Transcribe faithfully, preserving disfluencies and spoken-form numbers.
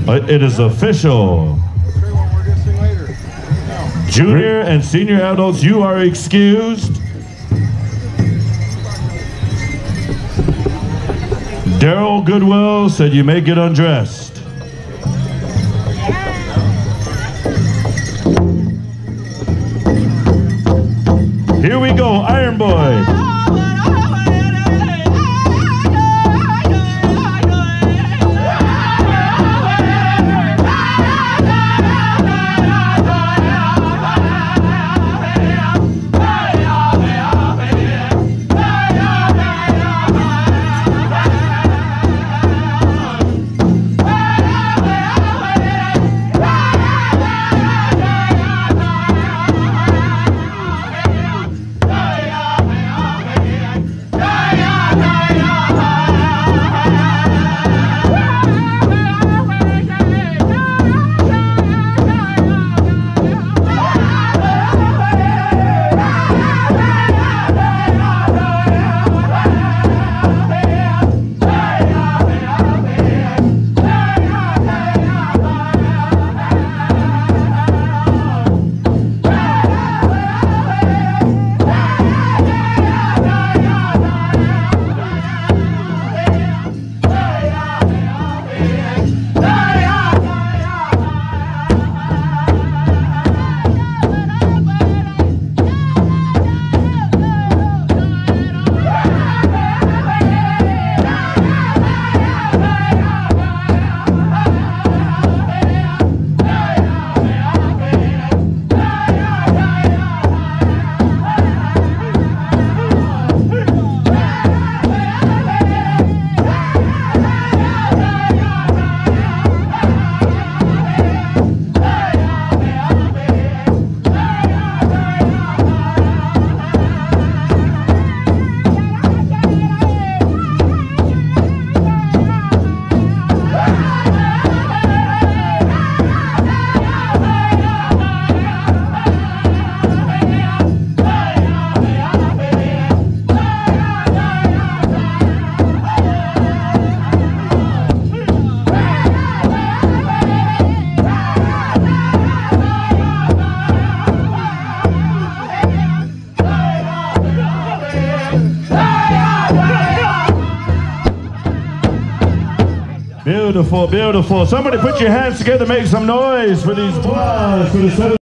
Uh, it is official. Junior and senior adults, you are excused. Daryl Goodwill said you may get undressed. Here we go, Iron Boy. Beautiful, beautiful. Somebody put your hands together, make some noise for these boys, for the